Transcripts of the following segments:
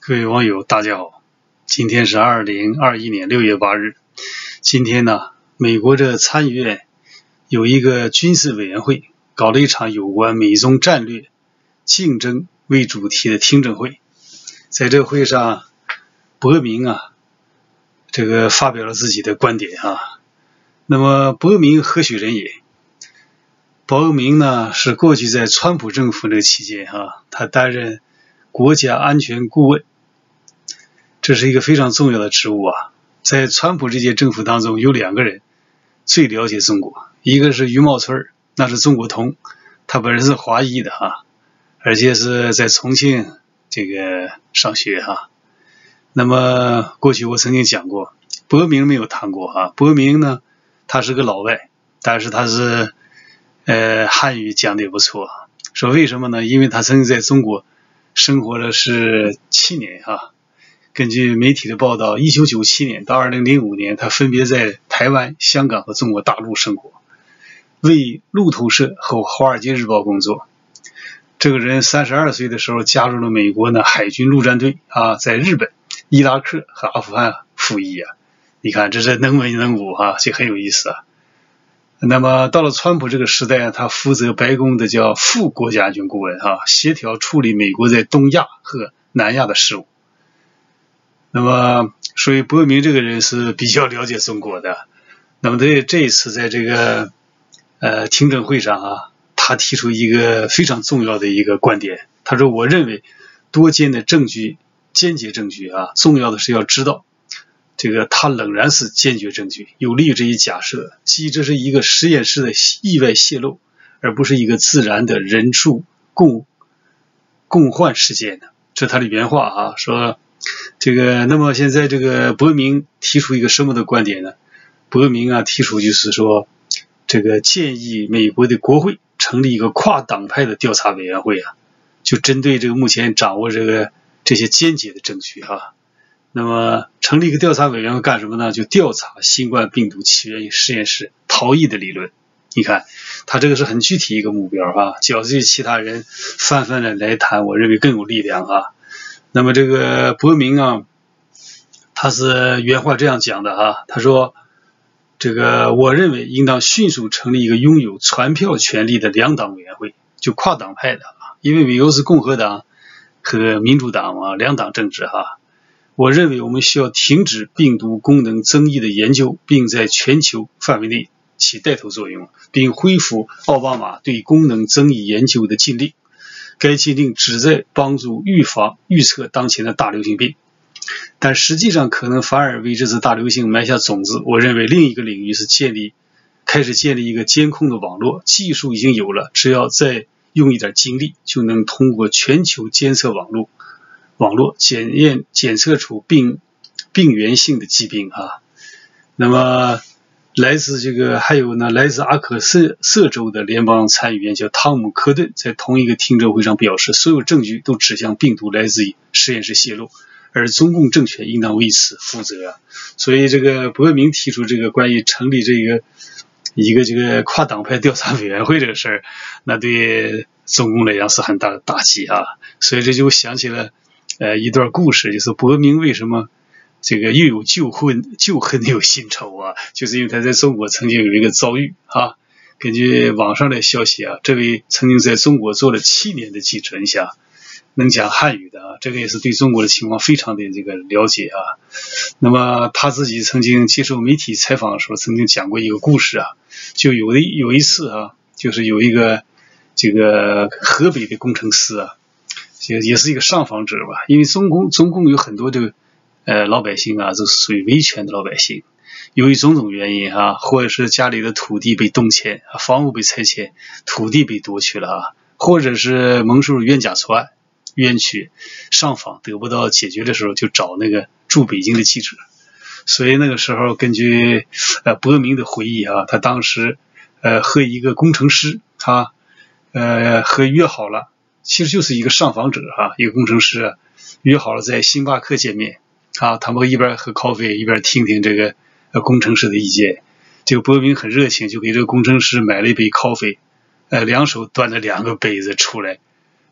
各位网友，大家好！今天是2021年6月8日。今天呢，美国这参议院有一个军事委员会搞了一场有关美中战略竞争为主题的听证会。在这个会上，伯明发表了自己的观点啊。那么伯明何许人也？伯明呢是过去在川普政府这个期间他担任国家安全顾问。这是一个非常重要的职务啊！在川普这届政府当中，有两个人最了解中国，一个是余茂春，那是中国通，他本人是华裔的而且是在重庆上学那么过去我曾经讲过，伯明没有谈过伯明呢，他是个老外，但是他是汉语讲的也不错。说为什么呢？因为他曾经在中国生活了是7年根据媒体的报道，1997年到2005年，他分别在台湾、香港和中国大陆生活，为路透社和华尔街日报工作。这个人32岁的时候加入了美国海军陆战队在日本、伊拉克和阿富汗服役你看这是能文能武这很有意思那么到了川普这个时代他负责白宫的叫副国家安全顾问协调处理美国在东亚和南亚的事务。那么所以伯明这个人是比较了解中国的。那么这一次在这个听证会上他提出一个非常重要的一个观点。他说，我认为多间的证据，间接证据重要的是要知道它仍然是坚决证据，有利于这一假设，即这是一个实验室的意外泄露，而不是一个自然的人数共患事件的。这是他的原话说那么现在伯明提出一个什么的观点呢？伯明提出就是说建议美国的国会成立一个跨党派的调查委员会就针对目前掌握这些间接的证据那么成立一个调查委员会干什么呢？就调查新冠病毒起源于实验室逃逸的理论。你看他这个是很具体一个目标较这些其他人泛泛的来谈，我认为更有力量那么伯明他是原话这样讲的他说我认为应当迅速成立一个拥有传票权力的两党委员会，就跨党派的因为美国是共和党和民主党两党政治我认为我们需要停止病毒功能争议的研究，并在全球范围内起带头作用，并恢复奥巴马对功能争议研究的禁令。该禁令旨在帮助预防预测当前的大流行病，但实际上可能反而为这次大流行埋下种子。我认为另一个领域是开始建立一个监控的网络，技术已经有了，只要再用一点精力，就能通过全球监测网络检测出病原性的疾病那么还有来自阿克色州的联邦参议员叫汤姆·科顿，在同一个听证会上表示，所有证据都指向病毒来自于实验室泄露，而中共政权应当为此负责所以伯明提出关于成立一个跨党派调查委员会这个事儿，那对中共来讲是很大的打击所以这就想起了一段故事，就是伯明为什么又有旧恨又有新仇就是因为他在中国曾经有一个遭遇根据网上的消息这位曾经在中国做了7年的记者，你想能讲汉语的这个也是对中国的情况非常的了解那么他自己曾经接受媒体采访的时候曾经讲过一个故事就有一次就是有一个河北的工程师也是一个上访者因为中共有很多老百姓都是属于维权的老百姓，由于种种原因或者是家里的土地被动迁，房屋被拆迁，土地被夺去了或者是蒙受冤假错案，冤屈上访得不到解决的时候，就找驻北京的记者。所以那个时候根据伯明的回忆他当时和一个工程师和约好了，其实就是一个上访者一个工程师约好了在星巴克见面他们一边喝咖啡一边听听工程师的意见。伯明很热情，就给工程师买了一杯咖啡，两手端着2个杯子出来，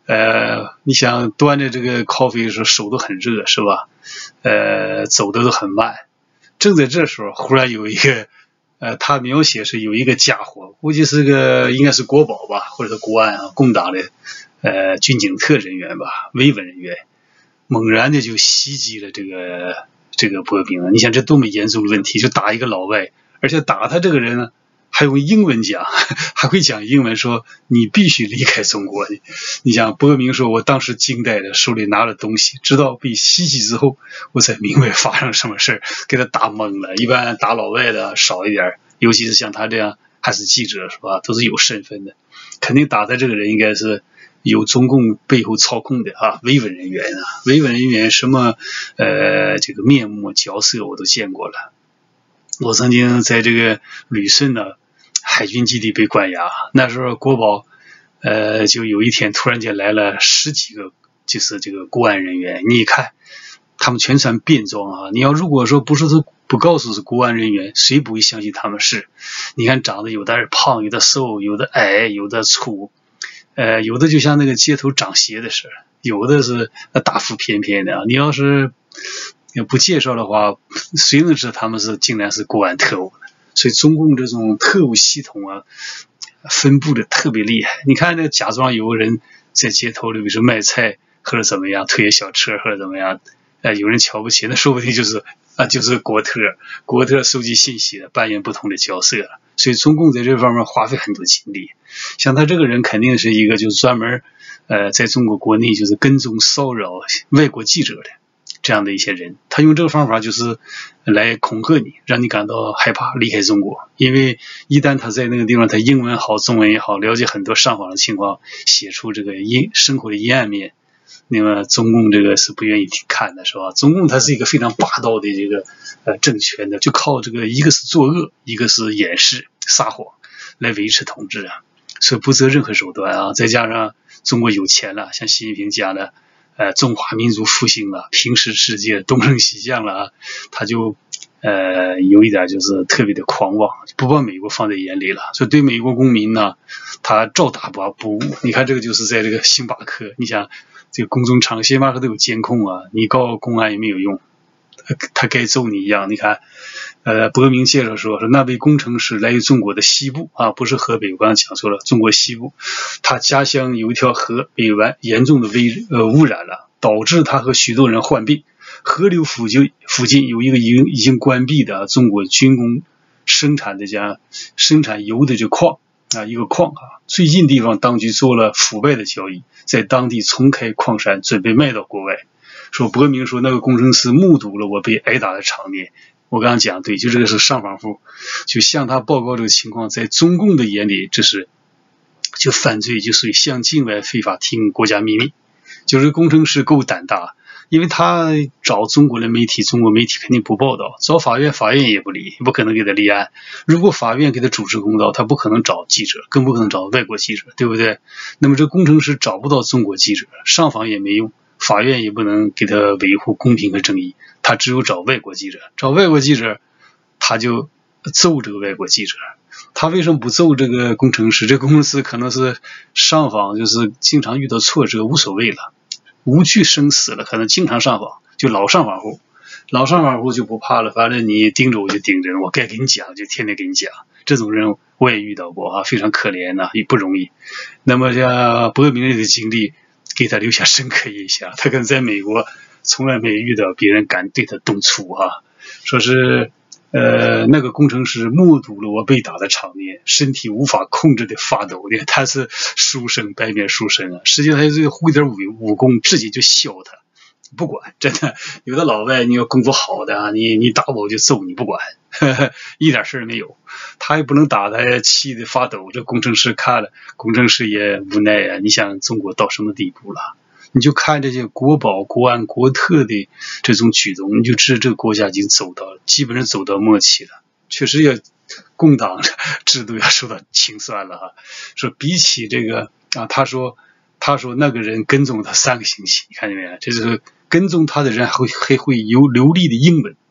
你想端着这个 coffee 的时候手都很热是吧？走的都很慢。正在这时候，忽然有一个他描写是有一个家伙，估计是应该是国保吧，或者是国安啊，共党的军警特人员吧，维稳人员，猛然的就袭击了这个波兵。你想这多么严重的问题，就打一个老外，而且打他这个人呢还用英文讲，还会讲英文，说你必须离开中国。你想波明说，我当时惊呆了，手里拿了东西，直到被袭击之后，我才明白发生什么事，给他打懵了。一般打老外的少一点，尤其是像他这样还是记者是吧，都是有身份的，肯定打他这个人应该是有中共背后操控的啊，维稳人员啊，维稳人员什么这个面目角色我都见过了。我曾经在这个旅顺呢海军基地被关押，那时候国保就有一天突然间来了10几个，就是这个国安人员，你一看他们全穿便装啊，你要如果说不告诉是国安人员，谁不会相信他们是？你看长得有的胖，有的瘦，有的矮，有的粗，有的就像那个街头长鞋的似的，有的是大腹便便的。你要是不介绍的话，谁能知道他们竟然是国安特务呢？所以中共这种特务系统啊，分布的特别厉害。你看那假装有个人在街头里，比如说卖菜或者怎么样，推小车或者怎么样，有人瞧不起，那说不定就是国特收集信息的，扮演不同的角色了。所以中共在这方面花费很多精力。像他这个人肯定是一个就是专门在中国国内就是跟踪骚扰外国记者的这样的一些人，他用这个方法就是来恐吓你，让你感到害怕离开中国。因为一旦他在那个地方，他英文好中文也好，了解很多上访的情况，写出这个生活的阴暗面，那么中共这个是不愿意看的是吧？中共它是一个非常霸道的这个政权的，就靠这个一个是作恶，一个是掩饰撒谎来维持统治啊，所以不择任何手段啊。再加上中国有钱了，像习近平讲的中华民族复兴了，平时世界东升西降了啊，他就有一点就是特别的狂妄，不把美国放在眼里了，所以对美国公民呢，他照打不误。你看这个就是在这个星巴克，你想这个公众场星巴克都有监控啊，你告公安也没有用，他该揍你一样。你看伯明介绍说那位工程师来自中国的西部啊，不是河北，我刚刚讲错了，中国西部，他家乡有一条河被严重的污染了，导致他和许多人患病。河流附近有一个已经关闭的中国军工生产油的这矿啊，一个矿啊，最近地方当局做了腐败的交易，在当地重开矿山，准备卖到国外。说伯明说那个工程师目睹了我被挨打的场面。我刚刚讲对，就这个是上访户，就向他报告这个情况，在中共的眼里，这是就犯罪，就属于向境外非法提供国家秘密。就是工程师够胆大，因为他找中国的媒体，中国媒体肯定不报道；找法院，法院也不理，不可能给他立案。如果法院给他主持公道，他不可能找记者，更不可能找外国记者，对不对？那么这工程师找不到中国记者，上访也没用，法院也不能给他维护公平和正义，他只有找外国记者。找外国记者，他就揍这个外国记者。他为什么不揍这个工程师？这个工程师可能是上访就是经常遇到挫折，无所谓了，无惧生死了，可能经常上访，就老上访户就不怕了，反正你盯着我就盯着，我该给你讲就天天给你讲。这种人我也遇到过啊，非常可怜呐，也不容易。那么像伯明这个经历给他留下深刻印象，他可能在美国从来没遇到别人敢对他动粗啊，说是那个工程师目睹了我被打的场面，身体无法控制的发抖的，他是书生，白面书生啊，实际上他这会点武功，直接就削他，不管，真的有的老外你要功夫好的啊，你打我就揍你不管，一点事没有，他也不能打他，气得发抖。这工程师看了，工程师也无奈啊，你想中国到什么地步了？你就看这些国保、国安、国特的这种举动，你就知道这个国家已经基本上走到末期了，确实要共党制度要受到清算了啊。说比起这个啊，他说那个人跟踪他3个星期，你看见没有？这是跟踪他的人还会流利的英文，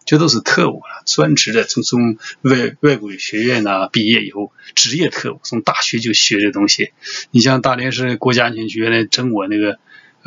这都是特务了，专职的，从外国语学院毕业以后，职业特务，从大学就学这东西。你像大连市国家安全局原来整我那个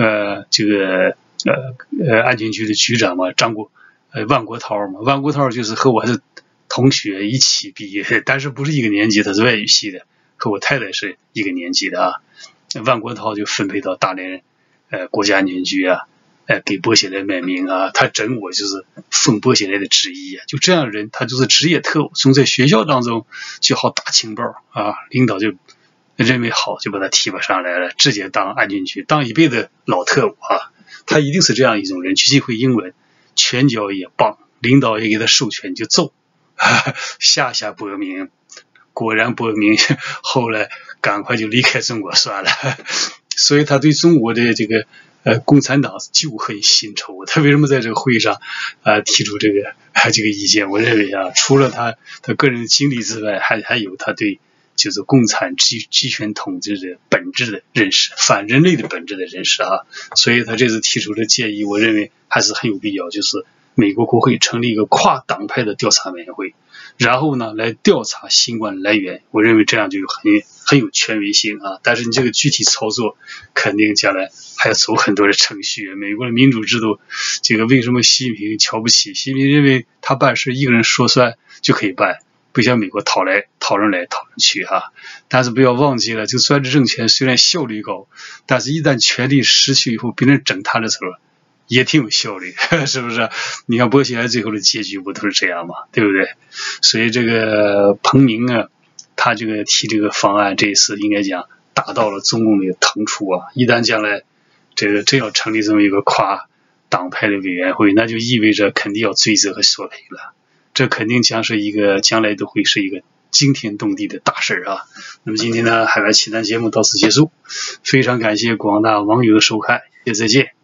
安全局的局长嘛，万国涛嘛，万国涛就是和我是同学一起毕业，但是不是一个年级，他是外语系的，和我太太是一个年级的啊。万国涛就分配到大连国家安全局给薄熙来卖命啊，他整我就是奉薄熙来的旨意啊，就这样的人他就是职业特务，从在学校当中就好打情报啊，领导就认为好就把他提拔上来了，直接当安全局当一辈子老特务啊，他一定是这样一种人，学习会英文，拳脚也棒，领导也给他授权就揍，下薄明，果然薄明后来赶快就离开中国算了，所以他对中国的这个共产党旧恨新仇。他为什么在这个会议上提出这个意见？我认为除了他个人的经历之外，还有他对就是共产集权统治的本质的认识，反人类的本质的认识啊。所以他这次提出的建议，我认为还是很有必要，就是美国国会成立一个跨党派的调查委员会，然后呢来调查新冠来源，我认为这样就很有权威性啊。但是你这个具体操作肯定将来还要走很多的程序。美国的民主制度，这个为什么习近平瞧不起？习近平认为他办事一个人说算就可以办，不像美国讨论来讨论去啊。但是不要忘记了，这个专制政权虽然效率高，但是一旦权力失去以后，别人整他的时候也挺有效率，是不是？你看薄熙来最后的结局不都是这样吗？对不对？所以这个彭明他这个提这个方案，这一次应该讲达到了中共的疼处啊。一旦将来这个真要成立这么一个跨党派的委员会，那就意味着肯定要追责和索赔了。这肯定将来都会是一个惊天动地的大事啊。那么今天呢，海外奇谈节目到此结束，非常感谢广大网友的收看，再见。